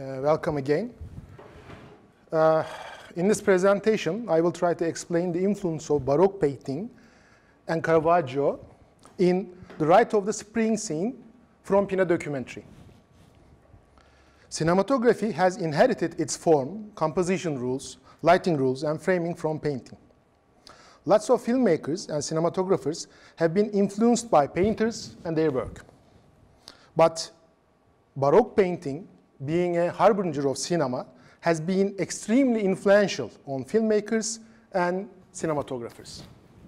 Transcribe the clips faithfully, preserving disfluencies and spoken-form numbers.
Uh, welcome again. Uh, in this presentation, I will try to explain the influence of Baroque painting and Caravaggio in The Rite of the Spring scene from Pina documentary. Cinematography has inherited its form, composition rules, lighting rules, and framing from painting. Lots of filmmakers and cinematographers have been influenced by painters and their work. But Baroque painting, being a harbinger of cinema, has been extremely influential on filmmakers and cinematographers.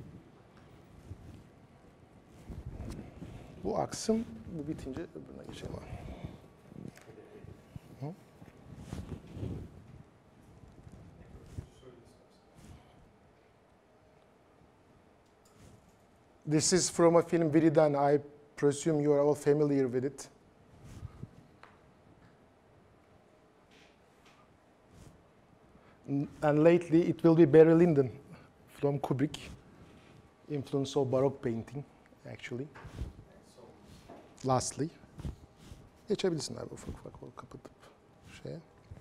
Bu aksım, bu bitince öbürüne geçelim. This is from a film Viridian. I presume you are all familiar with it. And lately it will be Barry Lyndon from Kubrick, influence of Baroque painting, actually. Lastly. Geçebilirsin abi ufak ufak kapatıp şeye.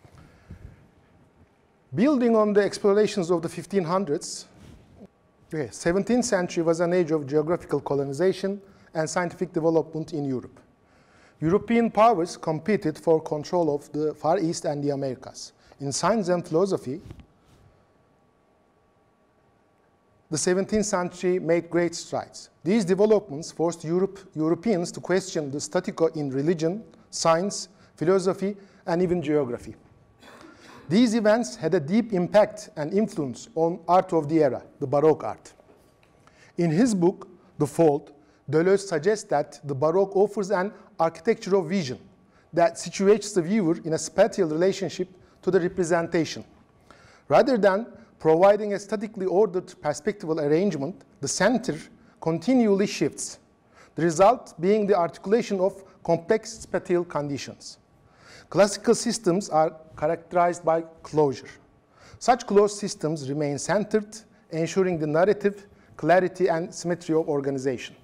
Building on the explorations of the fifteen hundreds, okay, seventeenth century was an age of geographical colonization and scientific development in Europe. European powers competed for control of the Far East and the Americas. In science and philosophy, the seventeenth century made great strides. These developments forced Europe, Europeans to question the status quo in religion, science, philosophy, and even geography. These events had a deep impact and influence on art of the era, the Baroque art. In his book, The Fold, Deleuze suggests that the Baroque offers an architectural vision that situates the viewer in a spatial relationship to the representation. Rather than providing a statically ordered perspectival arrangement, the center continually shifts, the result being the articulation of complex spatial conditions. Classical systems are characterized by closure. Such closed systems remain centered, ensuring the narrative, clarity, and symmetry of organization.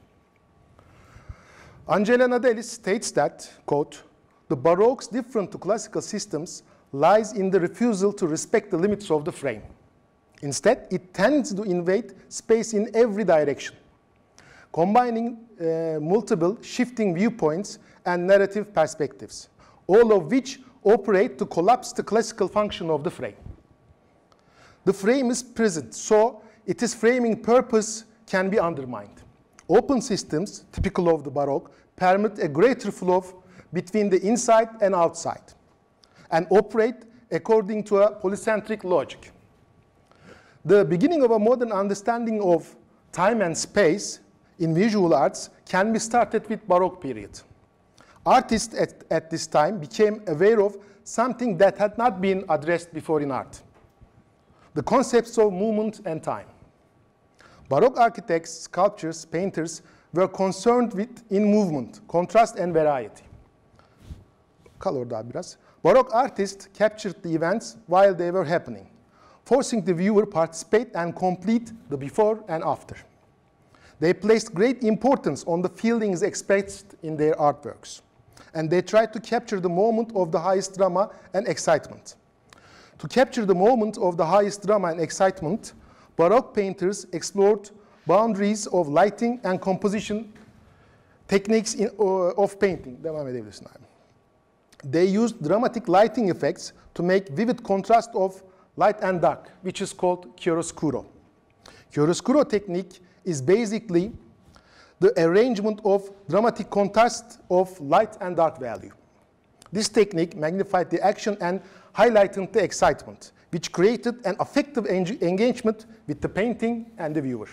Angela Nadelis states that, quote, "The Baroque's different to classical systems lies in the refusal to respect the limits of the frame. Instead, it tends to invade space in every direction, combining uh, multiple shifting viewpoints and narrative perspectives, all of which operate to collapse the classical function of the frame. The frame is present, so its framing purpose can be undermined. Open systems, typical of the Baroque, permit a greater flow between the inside and outside, and operate according to a polycentric logic. The beginning of a modern understanding of time and space in visual arts can be started with Baroque period. Artists at, at this time became aware of something that had not been addressed before in art: the concepts of movement and time. Baroque architects, sculptors, painters were concerned with in movement, contrast, and variety. Kal orada biraz. Baroque artists captured the events while they were happening, forcing the viewer to participate and complete the before and after. They placed great importance on the feelings expressed in their artworks, and they tried to capture the moment of the highest drama and excitement. To capture the moment of the highest drama and excitement, Baroque painters explored boundaries of lighting and composition techniques in, uh, of painting. Devam edebilirsin abi. They used dramatic lighting effects to make vivid contrast of light and dark, which is called chiaroscuro. Chiaroscuro technique is basically the arrangement of dramatic contrast of light and dark value. This technique magnified the action and highlighted the excitement, which created an affective engagement with the painting and the viewer.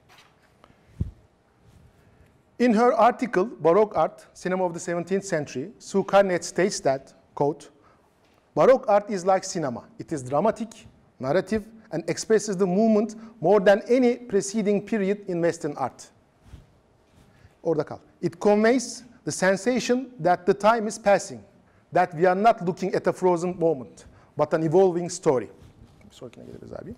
In her article, Baroque Art, Cinema of the seventeenth century, Sue Carnett states that, quote, "Baroque art is like cinema. It is dramatic, narrative, and expresses the movement more than any preceding period in Western art." Orada kal. It conveys the sensation that the time is passing, that we are not looking at a frozen moment, but an evolving story. Sonrakine geliriz abi.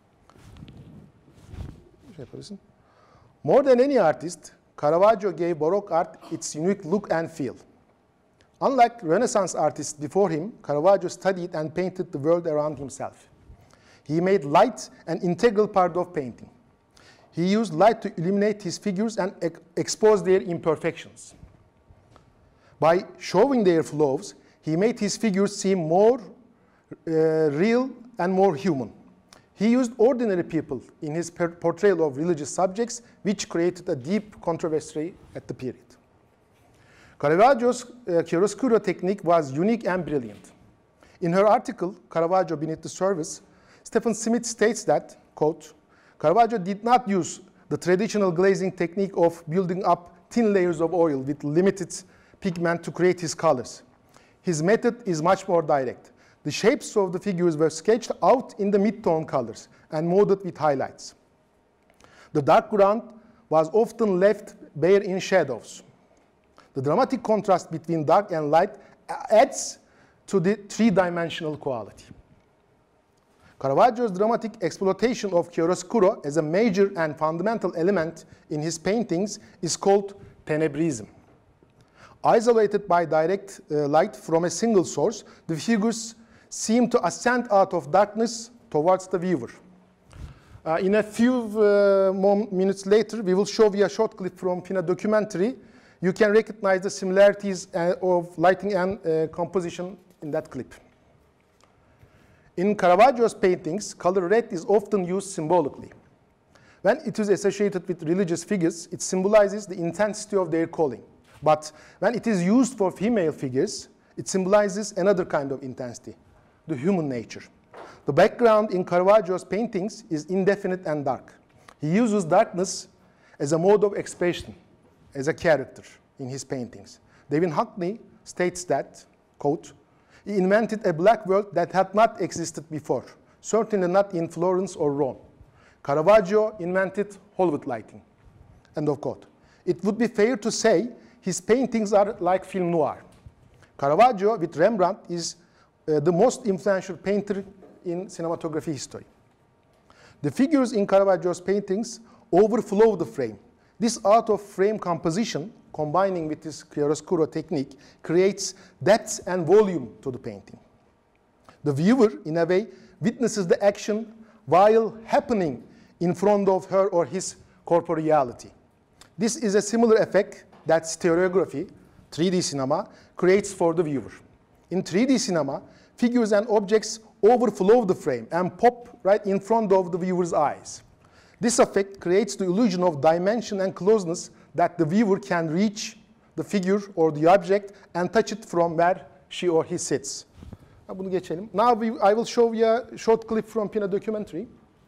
Şey yaparsın. More than any artist, Caravaggio gave Baroque art its unique look and feel. Unlike Renaissance artists before him, Caravaggio studied and painted the world around himself. He made light an integral part of painting. He used light to illuminate his figures and ex expose their imperfections. By showing their flaws, he made his figures seem more uh, real and more human. He used ordinary people in his portrayal of religious subjects, which created a deep controversy at the period. Caravaggio's uh, chiaroscuro technique was unique and brilliant. In her article, Caravaggio Beneath the Surface, Stephen Smith states that, quote, Caravaggio did not use the traditional glazing technique of building up thin layers of oil with limited pigment to create his colors. His method is much more direct. The shapes of the figures were sketched out in the mid-tone colors and molded with highlights. The dark ground was often left bare in shadows. The dramatic contrast between dark and light adds to the three-dimensional quality. Caravaggio's dramatic exploitation of chiaroscuro as a major and fundamental element in his paintings is called tenebrism. Isolated by direct uh, light from a single source, the figures seem to ascend out of darkness towards the viewer. Uh, in a few uh, more minutes later, we will show you a short clip from Pina documentary. You can recognize the similarities uh, of lighting and uh, composition in that clip. In Caravaggio's paintings, color red is often used symbolically. When it is associated with religious figures, it symbolizes the intensity of their calling. But when it is used for female figures, it symbolizes another kind of intensity, the human nature. The background in Caravaggio's paintings is indefinite and dark. He uses darkness as a mode of expression, as a character in his paintings. David Hockney states that, quote, he invented a black world that had not existed before, certainly not in Florence or Rome. Caravaggio invented Hollywood lighting, end of quote. It would be fair to say his paintings are like film noir. Caravaggio, with Rembrandt, is uh, the most influential painter in cinematography history. The figures in Caravaggio's paintings overflow the frame. This out-of-frame composition, combining with this chiaroscuro technique, creates depth and volume to the painting. The viewer, in a way, witnesses the action while happening in front of her or his corporeality. This is a similar effect that stereography, three D cinema, creates for the viewer. In three D cinema, figures and objects overflow the frame and pop right in front of the viewer's eyes. This effect creates the illusion of dimension and closeness that the viewer can reach the figure or the object and touch it from where she or he sits. Bunu geçelim. Now we, I will show you a short clip from Pina documentary.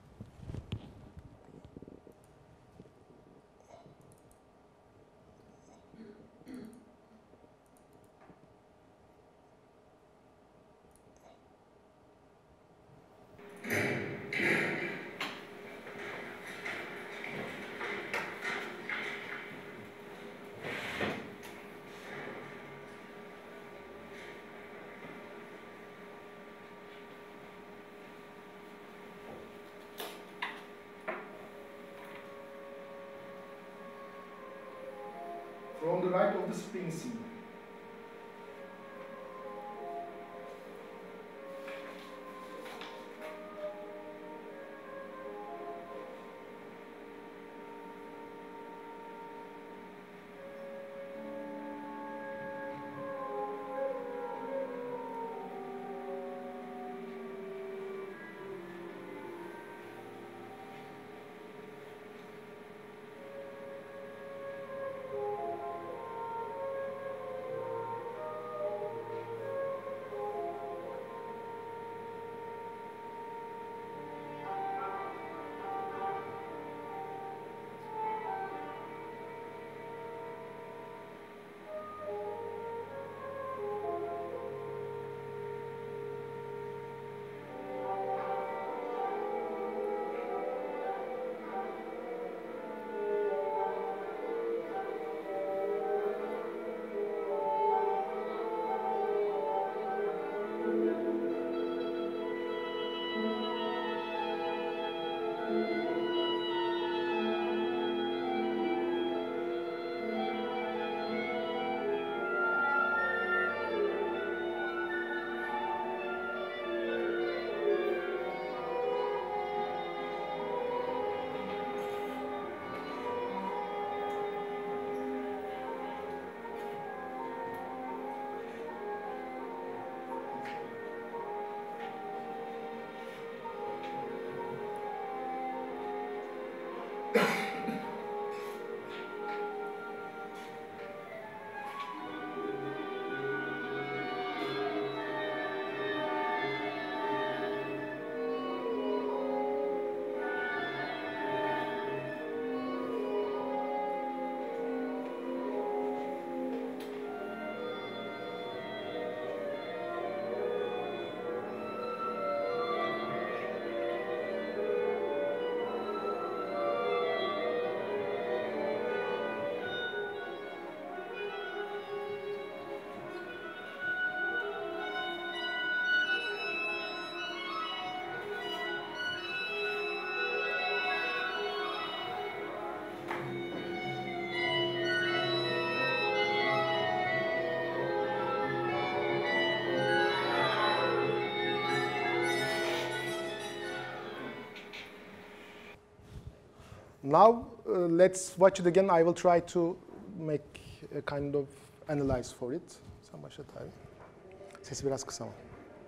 From the right of the spring scene. Now uh, let's watch it again. I will try to make a kind of analyze for it. Sen başlat abi. Sesi biraz kısa ama.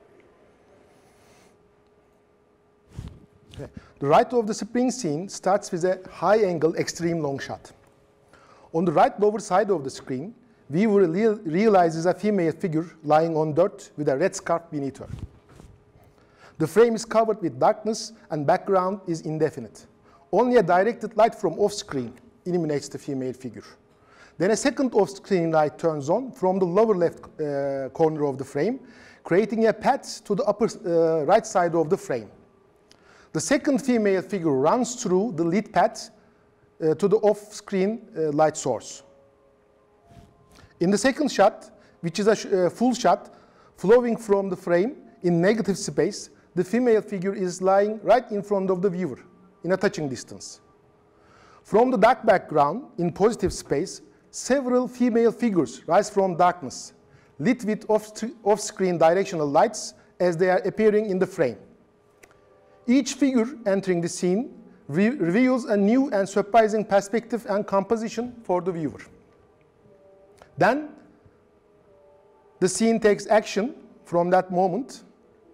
Okay. The right of the spring scene starts with a high-angle extreme long shot. On the right lower side of the screen, viewer real realizes a female figure lying on dirt with a red scarf beneath her. The frame is covered with darkness and background is indefinite. Only a directed light from off-screen illuminates the female figure. Then a second off-screen light turns on from the lower left uh, corner of the frame, creating a path to the upper uh, right side of the frame. The second female figure runs through the lit path uh, to the off-screen uh, light source. In the second shot, which is a sh uh, full shot, flowing from the frame in negative space, the female figure is lying right in front of the viewer, in a touching distance. From the dark background, in positive space, several female figures rise from darkness, lit with off-screen directional lights as they are appearing in the frame. Each figure entering the scene re reveals a new and surprising perspective and composition for the viewer. Then, the scene takes action from that moment.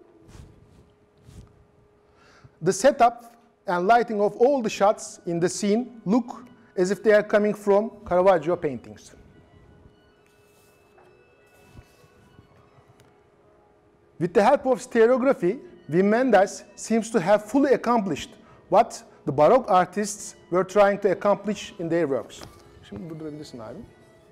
The setup and lighting of all the shots in the scene look as if they are coming from Caravaggio paintings. With the help of stereography, Wim Wenders seems to have fully accomplished what the Baroque artists were trying to accomplish in their works. Şimdi durdurabilirsin abi.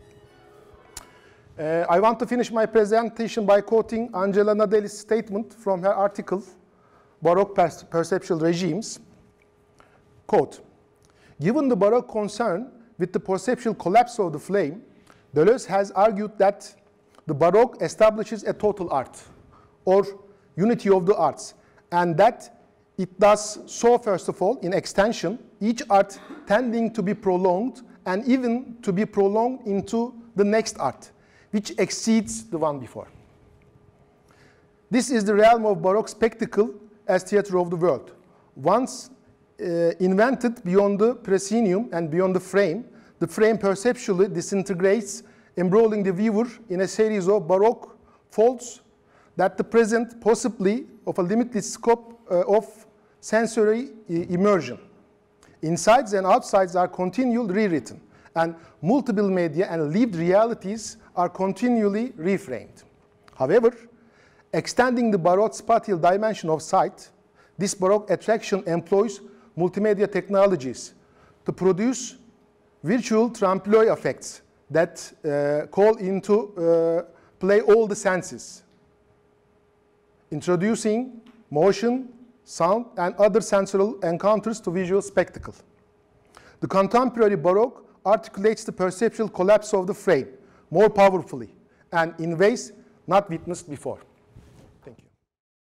Uh, I want to finish my presentation by quoting Angela Nadelli's statement from her article, Baroque Perceptual Regimes. Quote, given the Baroque concern with the perceptual collapse of the flame, Deleuze has argued that the Baroque establishes a total art, or unity of the arts, and that it does so, first of all, in extension, each art tending to be prolonged and even to be prolonged into the next art, which exceeds the one before. This is the realm of Baroque spectacle as theater of the world. Once uh, invented beyond the proscenium and beyond the frame, the frame perceptually disintegrates, embroiling the viewer in a series of Baroque folds that the present possibly of a limitless scope uh, of sensory immersion. Insides and outsides are continually rewritten, and multiple media and lived realities are continually reframed. However, extending the Baroque spatial dimension of sight, this Baroque attraction employs multimedia technologies to produce virtual trompe-l'oeil effects that uh, call into uh, play all the senses, introducing motion, sound, and other sensorial encounters to visual spectacle. The contemporary Baroque articulates the perceptual collapse of the frame more powerfully and in ways not witnessed before.